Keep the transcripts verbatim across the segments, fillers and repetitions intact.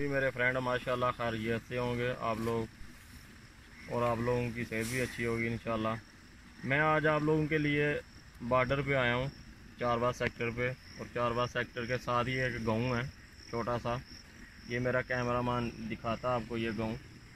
भी मेरे फ्रेंड माशाल्लाह खैरियत से होंगे आप लोग, और आप लोगों की सेहत भी अच्छी होगी इंशाल्लाह। मैं आज आप लोगों के लिए बॉर्डर पे आया हूँ, चारबाग सेक्टर पे, और चारबाग सेक्टर के साथ ही एक गांव है छोटा सा। ये मेरा कैमरामैन दिखाता आपको ये गांव।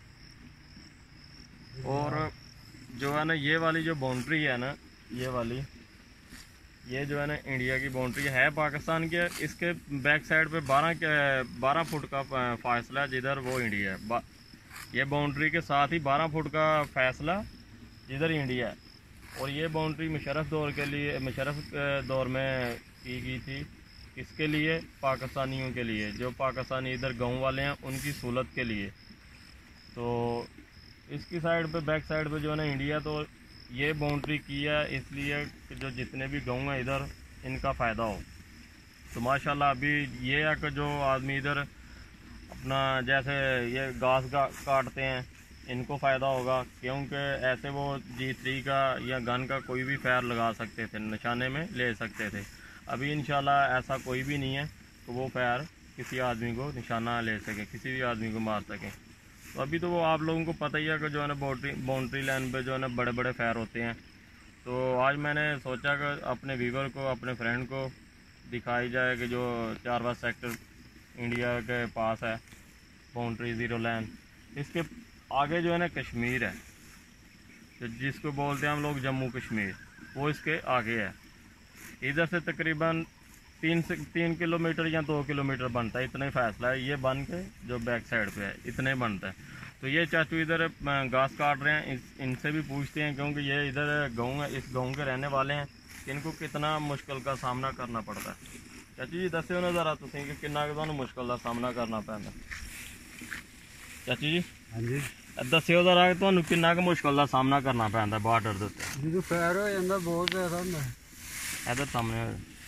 और जो है ना ये वाली जो बाउंड्री है ना, ये वाली ये जो है ना इंडिया की बाउंड्री है पाकिस्तान के। इसके बैक साइड पे बारह के बारह फुट का फासला है, जिधर वो इंडिया है। ये बाउंड्री के साथ ही बारह फुट का फासला जिधर इंडिया है। और ये बाउंड्री मुशर्रफ दौर के लिए, मुशर्रफ दौर में की गई थी। किसके लिए? पाकिस्तानियों के लिए, जो पाकिस्तानी इधर गाँव वाले हैं उनकी सहूलत के लिए। तो इसकी साइड पे, बैक साइड पे जो है ना इंडिया, तो ये बाउंड्री की है इसलिए कि जो जितने भी गाँव हैं इधर इनका फ़ायदा हो। तो माशाल्लाह अभी ये है कि जो आदमी इधर अपना जैसे ये घास का काटते हैं इनको फ़ायदा होगा, क्योंकि ऐसे वो जी थ्री का या गन का कोई भी फायर लगा सकते थे, निशाने में ले सकते थे। अभी इंशाल्लाह ऐसा कोई भी नहीं है कि वो फायर किसी आदमी को निशाना ले सके, किसी भी आदमी को मार सके। तो अभी तो वो आप लोगों को पता ही है कि जो है ना बाउंड्री बाउंड्री लाइन पे जो है ना बड़े बड़े फायर होते हैं। तो आज मैंने सोचा कि अपने व्यूवर को, अपने फ्रेंड को दिखाई जाए कि जो चारबाग सेक्टर इंडिया के पास है बाउंड्री ज़ीरो लाइन, इसके आगे जो है ना कश्मीर है, तो जिसको बोलते हैं हम लोग जम्मू कश्मीर, वो इसके आगे है। इधर से तकरीबन तीन से तीन किलोमीटर या दो किलोमीटर बनता है, इतना ही फासला है। ये बन के जो बैक साइड पे है इतने बनता है। तो ये चाचू इधर घास काट रहे हैं, इस इनसे भी पूछते हैं, क्योंकि ये इधर गाँव है, इस गाँव के रहने वाले हैं, कि इनको कितना मुश्किल का सामना करना पड़ता है। चाचू जी दस्यो ना जरा तुसीं कि कितना तुहानू मुश्किल का सामना करना पैंदा। चाचू जी हाँ जी दस्यो जरा कि तुहानू कितना क मुश्किल का सामना करना पैंदा बॉर्डर दे उत्ते। जो फायर हो जाता बहुत ज़्यादा होंदा है। इधर सामने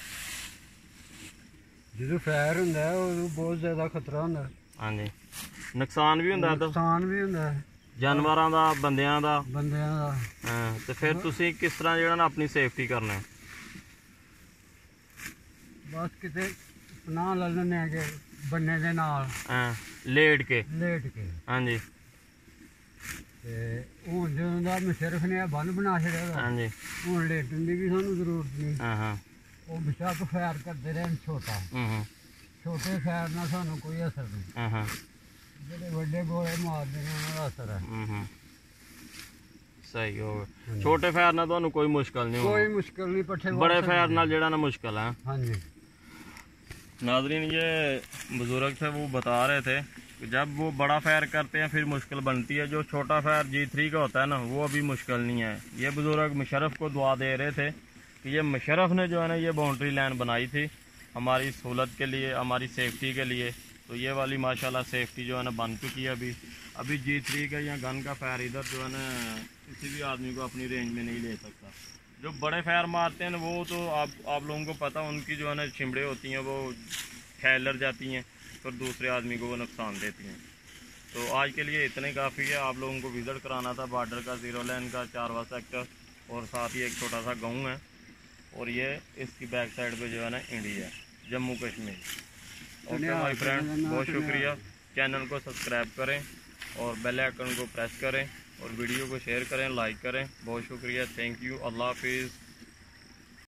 जो फायर होंदा है वो बहुत ज़्यादा खतरा होंदा है। हाँ जी, नुकसान भी होंदा, नुकसान भी होंदा है जानवरां दा, बंदियां दा। बंदियां दा। हाँ, तो फिर तुसीं किस तरह जेहड़ा ना अपनी सेफ्टी करना है? बस किते पनाह ले लैने के बन्ने दे नाल, हाँ, लेट के लेट के। हाँ जी, ते हुण जदों दा मुशर्रफ ने बन बना छड़िया दा, हाँ जी, हुण लेटन दी भी सानू जरूरत नहीं। हाँ हाँ, वो बेशक फायर करते रहन छोटा, हम्म छोटे फायर नाल सानू कोई असर नहीं। हाँ हाँ, जेह्ड़े बड्डे गोले मारदे ने उन्हां दा असर है। हम्म सही हो गया। छोटे फायर नाल तुहानू कोई मुश्किल नहीं कोई होगी, मुश्किल नहीं, पट्ठे बड़े फायर नाल जेहड़ा ना मुश्किल है। हाँ जी। नाजरीन ये बुजुर्ग थे, वो बता रहे थे कि जब वो बड़ा फायर करते हैं फिर मुश्किल बनती है। जो छोटा फायर जी थ्री का होता है ना, वो अभी मुश्किल नहीं है। ये बुजुर्ग मुशर्रफ को दुआ दे रहे थे कि ये मुशर्रफ ने जो है ना ये बाउंड्री लाइन बनाई थी हमारी सहूलत के लिए, हमारी सेफ्टी के लिए। तो ये वाली माशाल्लाह सेफ्टी जो है ना बन चुकी है। अभी अभी जी थ्री का या गन का फायर इधर जो है ना किसी भी आदमी को अपनी रेंज में नहीं ले सकता। जो बड़े फायर मारते हैं वो तो आप आप लोगों को पता, उनकी जो है ना चिमड़े होती हैं वो फैलर जाती हैं, फिर दूसरे आदमी को वो नुकसान देती हैं। तो आज के लिए इतने काफ़ी है। आप लोगों को विज़िट कराना था बॉर्डर का, ज़ीरो लाइन का चारबाग सेक्टर, और साथ ही एक छोटा सा गाँव है, और ये इसकी बैक साइड पे जो है ना India, Jammu Kashmir. Okay my friend, बहुत शुक्रिया। चैनल को सब्सक्राइब करें और बेल आइकन को प्रेस करें और वीडियो को शेयर करें, लाइक करें। बहुत शुक्रिया, थैंक यू, अल्लाह हाफिज़।